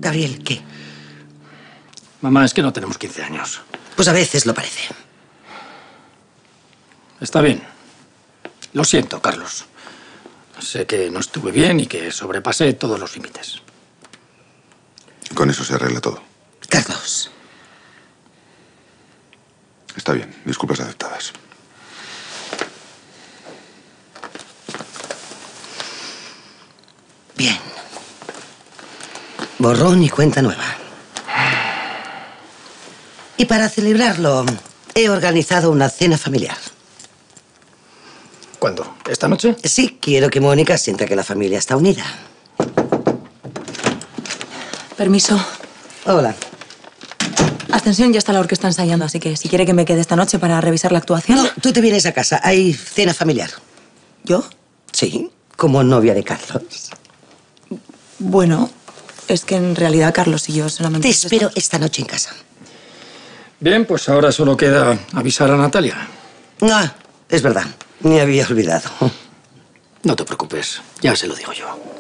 Gabriel, ¿qué? Mamá, es que no tenemos 15 años. Pues a veces lo parece. Está bien. Lo siento, Carlos. Sé que no estuve bien y que sobrepasé todos los límites. Con eso se arregla todo. Carlos. Está bien, disculpas aceptadas. Bien. Borrón y cuenta nueva. Y para celebrarlo, he organizado una cena familiar. ¿Cuándo? ¿Esta noche? Sí, quiero que Mónica sienta que la familia está unida. Permiso. Hola. Ascensión ya está la orquesta ensayando, así que si quiere que me quede esta noche para revisar la actuación... No, tú te vienes a casa. Hay cena familiar. ¿Yo? Sí, como novia de Carlos. Bueno, es que en realidad Carlos y yo solamente... Te espero esta noche en casa. Bien, pues ahora solo queda avisar a Natalia. Ah, es verdad. Me había olvidado. No te preocupes, ya se lo digo yo.